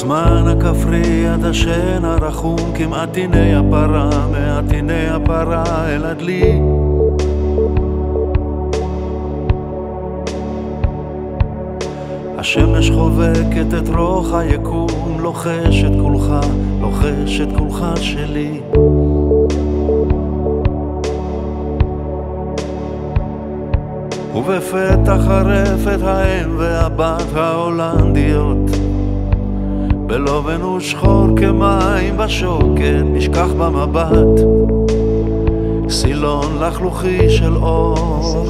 הזמן הכפרי הדשן הרחום, כמעט הנה הפרה, מעט הנה הפרה אל הדלי. השמש חובקת את רוח היקום, לוחש את כולך, לוחש את כולך שלי. ובפתח הרפת האם והבת ההולנדיות, בלובן ושחור כמים בשוקת, נשכח במבט סילון לחלוכי של אור.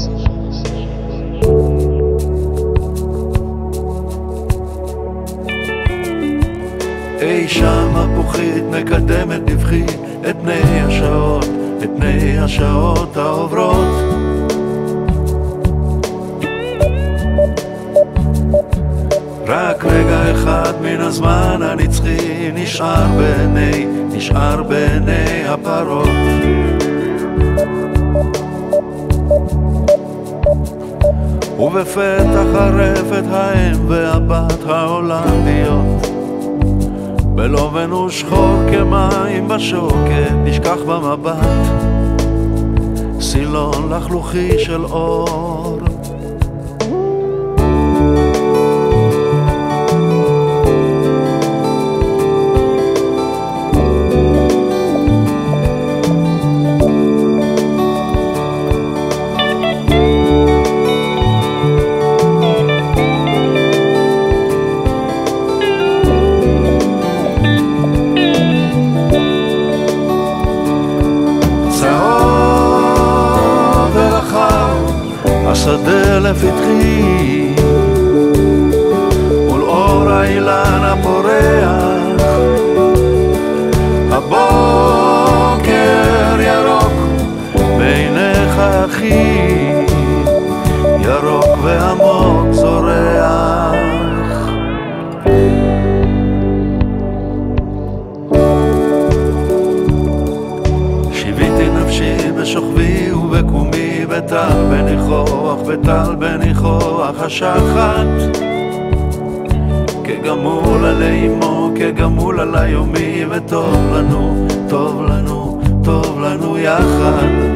אי שם הפוכית מקדמת בבכי את פני השעות, את פני השעות העוברות. רק רגע אחד מן הזמן הנצחי נשאר בעיני הפרות. ובפתח הרפת האם והבת ההולנדיות, בלובן ושחור כמים בשוקת, נשכח במבט סילון לחלוכי של אור. השדה לפתחי מול אור האילן הפורח, הבוקר ירוק בעיניך אחי, ירוק ועמוק זורח. שיוויתי נפשי בשוכבי ובקומי, בטל בניחוח, בטל בניחוח השחת, כגמול עלי אמו, כגמול עלי יומי, וטוב לנו, טוב לנו, טוב לנו יחד.